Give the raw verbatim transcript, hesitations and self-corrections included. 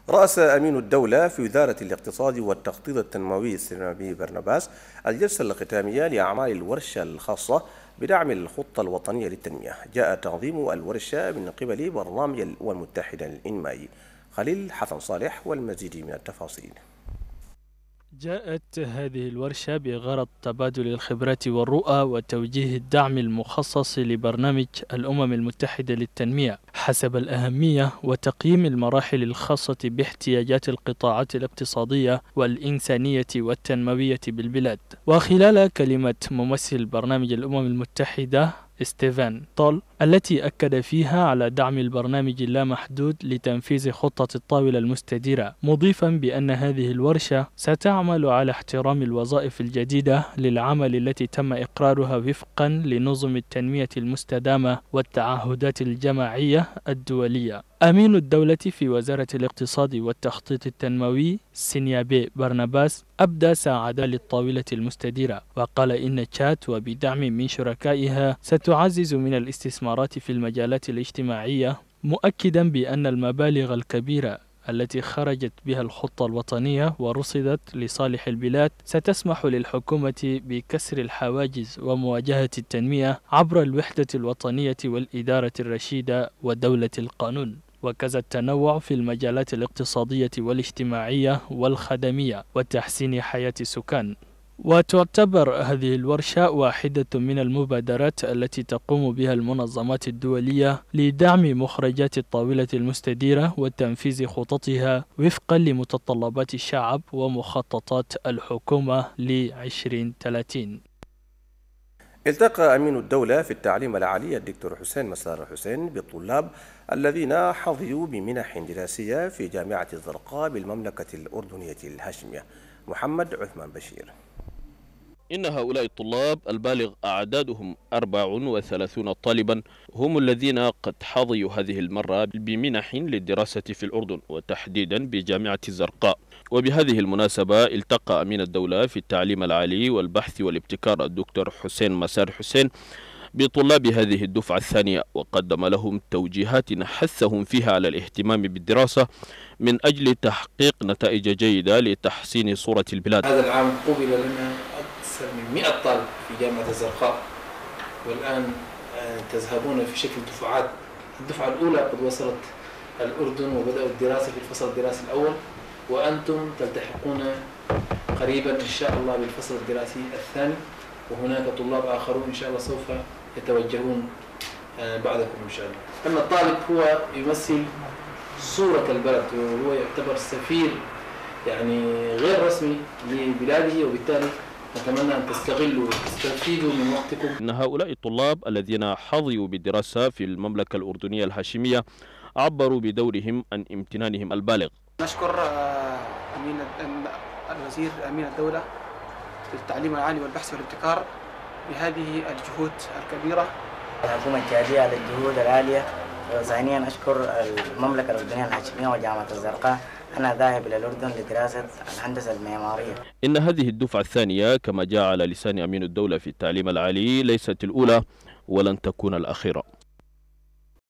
رأس أمين الدولة في وزارة الاقتصاد والتخطيط التنموي السينابي برناباس الجلسة الختامية لأعمال الورشة الخاصة بدعم الخطة الوطنية للتنمية. جاء تنظيم الورشة من قبل برنامج الأمم المتحدة للإنماء. خليل حسن صالح والمزيد من التفاصيل. جاءت هذه الورشة بغرض تبادل الخبرات والرؤى وتوجيه الدعم المخصص لبرنامج الأمم المتحدة للتنمية حسب الأهمية وتقييم المراحل الخاصة باحتياجات القطاعات الاقتصادية والإنسانية والتنموية بالبلاد. وخلال كلمة ممثل برنامج الأمم المتحدة ستيفان تول التي أكد فيها على دعم البرنامج اللامحدود لتنفيذ خطة الطاولة المستديرة، مضيفا بأن هذه الورشة ستعمل على احترام الوظائف الجديدة للعمل التي تم إقرارها وفقا لنظم التنمية المستدامة والتعهدات الجماعية الدولية. أمين الدولة في وزارة الاقتصاد والتخطيط التنموي سينابي برناباس أبدى سعادة للطاولة المستديرة، وقال إن تشات وبدعم من شركائها ستعزز من الاستثمارات في المجالات الاجتماعية، مؤكدا بأن المبالغ الكبيرة التي خرجت بها الخطة الوطنية ورصدت لصالح البلاد ستسمح للحكومة بكسر الحواجز ومواجهة التنمية عبر الوحدة الوطنية والإدارة الرشيدة ودولة القانون، وكذا التنوع في المجالات الاقتصادية والاجتماعية والخدمية وتحسين حياة السكان. وتعتبر هذه الورشة واحدة من المبادرات التي تقوم بها المنظمات الدولية لدعم مخرجات الطاولة المستديرة وتنفيذ خططها وفقا لمتطلبات الشعب ومخططات الحكومة لعشرين ثلاثين. التقى أمين الدولة في التعليم العالي الدكتور حسين مسار حسين بالطلاب الذين حظيوا بمنح دراسية في جامعة الزرقاء بالمملكة الأردنية الهاشمية. محمد عثمان بشير. إن هؤلاء الطلاب البالغ أعدادهم أربع وثلاثون طالبا هم الذين قد حظيوا هذه المرة بمنح للدراسة في الأردن وتحديدا بجامعة الزرقاء. وبهذه المناسبة التقى أمين الدولة في التعليم العالي والبحث والابتكار الدكتور حسين مسار حسين بطلاب هذه الدفعة الثانية، وقدم لهم توجيهات حثهم فيها على الاهتمام بالدراسة من أجل تحقيق نتائج جيدة لتحسين صورة البلاد. هذا العام قبل لنا أكثر من مئة طالب في جامعة الزرقاء، والآن تذهبون في شكل دفعات. الدفعة الأولى قد وصلت الأردن وبدأوا الدراسة في الفصل الدراسي الأول، وأنتم تلتحقون قريبا إن شاء الله بالفصل الدراسي الثاني، وهناك طلاب آخرون إن شاء الله سوف يتوجهون بعدكم إن شاء الله. أما الطالب هو يمثل صورة البلد وهو يعتبر سفير يعني غير رسمي لبلاده، وبالتالي نتمنى أن تستغلوا وتستفيدوا من وقتكم. إن هؤلاء الطلاب الذين حظيوا بالدراسة في المملكة الأردنية الهاشمية عبروا بدورهم عن امتنانهم البالغ. نشكر أمين الوزير أمين الدولة للتعليم العالي والبحث والابتكار بهذه الجهود الكبيرة. الحكومة التشادية على الجهود العالية، وثانيا أشكر المملكة الأردنية الهاشمية وجامعة الزرقاء. أنا ذاهب إلى الأردن لدراسة الهندسة المعمارية. إن هذه الدفعة الثانية كما جاء على لسان أمين الدولة في التعليم العالي ليست الأولى ولن تكون الأخيرة.